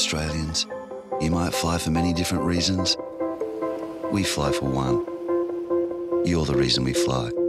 Australians. You might fly for many different reasons. We fly for one. You're the reason we fly.